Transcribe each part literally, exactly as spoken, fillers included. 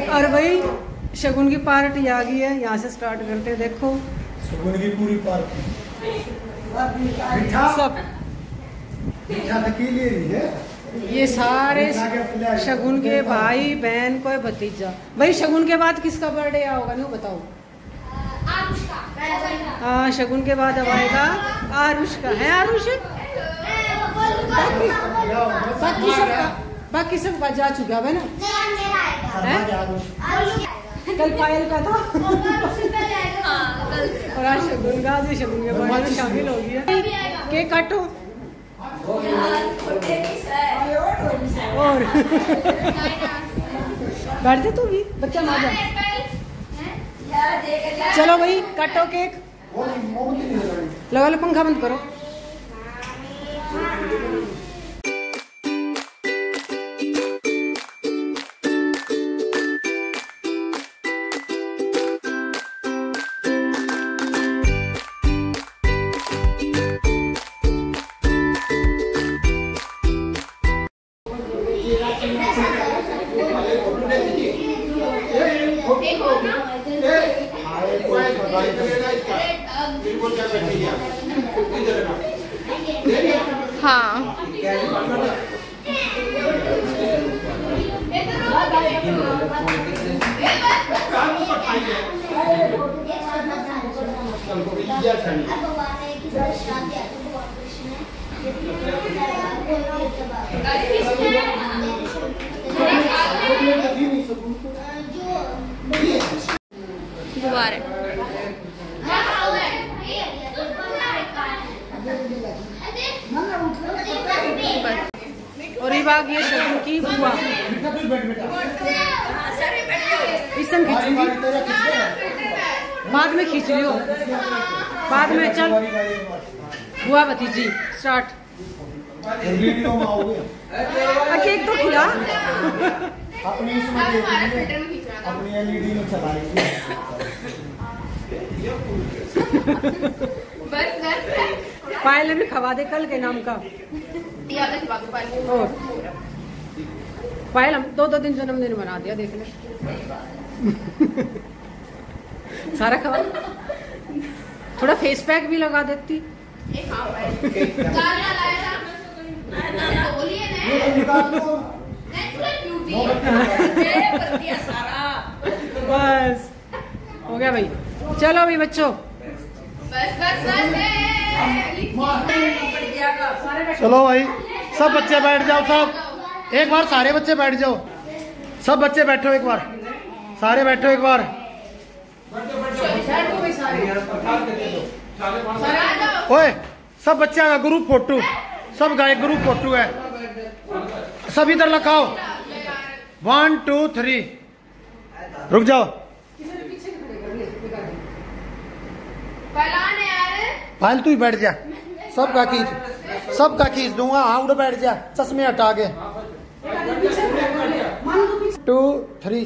और भाई शगुन की पार्टी आ गई है, यहाँ से स्टार्ट करते हैं। देखो शगुन की पूरी पार्टी सब है। ये सारे शगुन के भाई बहन कोई भतीजा। भाई शगुन के बाद किसका बर्थडे होगा नहीं बताओ? हाँ शगुन के बाद अब आएगा आरुष का। है आरुष? बाकी सब बाकी सब जा चुका है ना? कल पायल का था और आज शगुन का। आज शगुन के बर्थडे में शामिल हो गया। केक काटो और बैठ जा तू भी, बच्चा ना जा। चलो भाई काटो केक। लगा लो, पंखा बंद करो। हाँ गुब्बारे और ये बाग ये शगुन की बुआ इसम खींचूंगी, बाद में खींच लियो, बाद में। चल बुआ भतीजी स्टार्ट। केक तो खिला अपनी अपनी एलईडी में चलाएंगे। पायल भी खवा दे कल के नाम का। और पायल हम दो दो दिन जन्मदिन बना दिया, देख ले। सारा खवा, थोड़ा फेस पैक भी लगा देती। बस हो गया भाई। चलो भाई बच्चों, बस बस बस चलो भाई सब बच्चे बैठ जाओ। सब एक बार सारे बच्चे बैठ जाओ। सब बच्चे बैठो एक बार, सारे बैठो एक बार। ओए सब बच्चे का ग्रुप फोटो, सब गाय ग्रुप फोटो है। सब इधर लगाओ। One two three. रुक जाओ। फाइल तू ही बैठ जा। सबका खींच, सबका खींच दूंगा। हाँ उधर बैठ जा, चश्मे हटा के। Two three.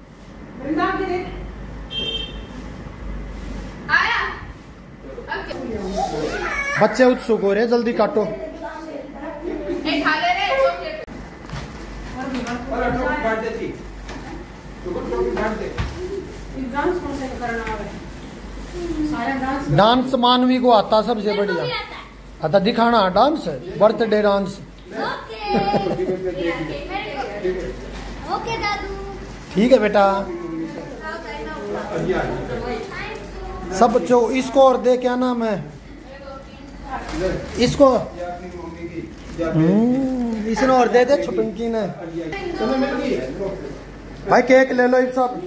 बच्चे उत्सुक हो रहे, जल्दी काटो। डांस मानवी को आता सबसे बढ़िया आता दिखाना। Dance birthday dance. ठीक है बेटा। सब बच्चों इसको और दे, क्या नाम है इसको? इसने और दे दे छुटंकी ने। भाई केक ले लो सब।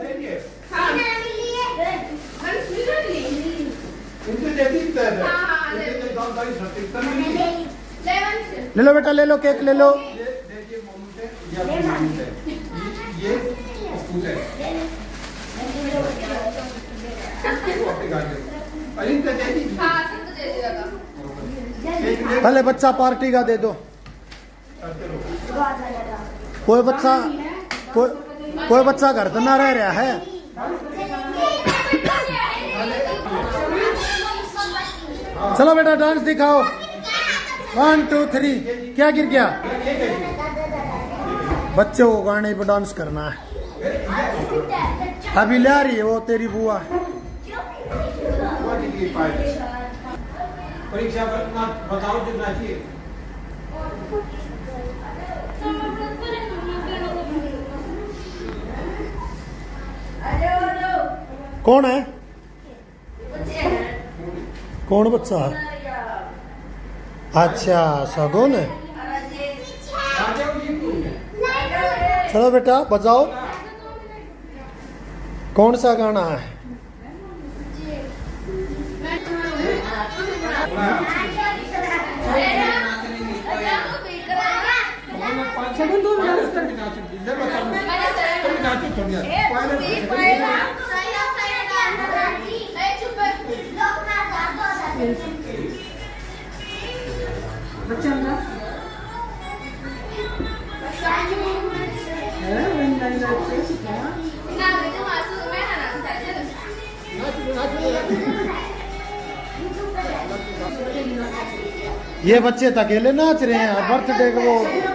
ले लो बेटा, ले लो केक ले लो। पहले बच्चा पार्टी का दे दो। कोई बच्चा कोई कोई बच्चा घर तो ना रह रहा है। चलो बेटा डांस दिखाओ। One two three. क्या गिर गया? बच्चों को गाने पर डांस करना है। अभी ला रही है वो तेरी बुआ। परीक्षा बताओ कितना चाहिए। कौन है? कौन बच्चा है? अच्छा सगुन है। चलो बेटा बजाओ। कौन सा गाना है? ये बच्चे तो अकेले नाच रहे हैं बर्थडे को। वो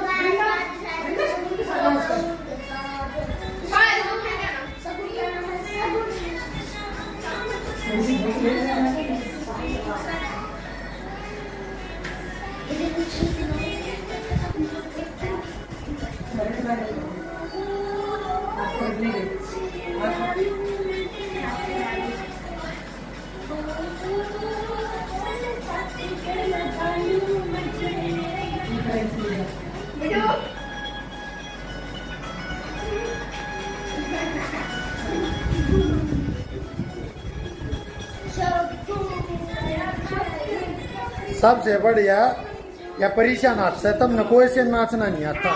सबसे बढ़िया या परीक्षा नाच है, तब न कोई से नाचना नहीं आता।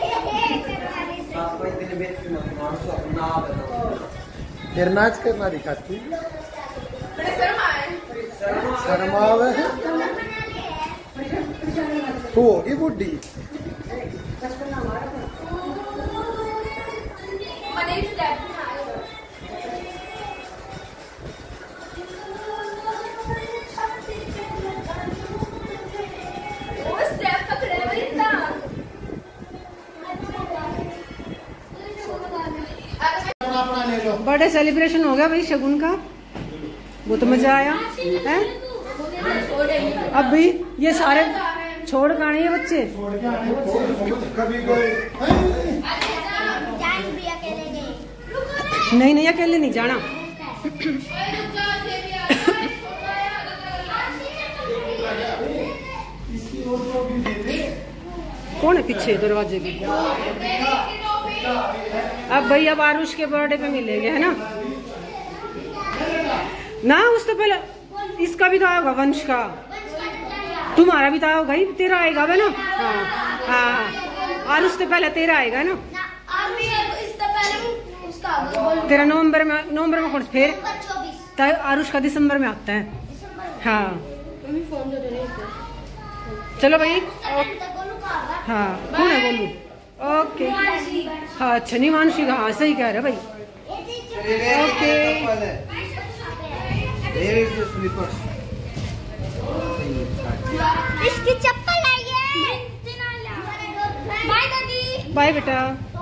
फिर नाच करना दिखाती शर्मावे तू होगी बुढ़ी। बर्थडे सेलिब्रेशन हो गया भाई शगुन का, वो तो मजा आया है। अब भी ये सारे छोड़ गाने ये बच्चे नहीं नहीं अकेले नहीं जाना। कौन है पीछे दरवाजे की? अब भाई अब आरुष के बर्थडे पे मिलेंगे है ना। ना उस तो पहले इसका भी तो आएगा, वंश का, तुम्हारा भी तो आएगा भाई, तेरा आएगा है ना। हाँ हाँ आरुष तो पहले तेरा आएगा है ना। तेरा नवंबर में, नवंबर में कौन फिर आरुष का दिसंबर में आता है। हाँ चलो भाई। हाँ कौन है बोलू? ओके हाँ अच्छा निवांशी, हाँ सही कह रहे भाई। ओके इसकी चप्पल आई है। बाय दादी। बाय बेटा,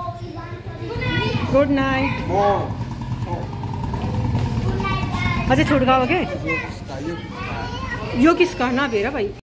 गुड नाइट। अच्छा छोड़ गाओगे यो किसका ना बेरा भाई।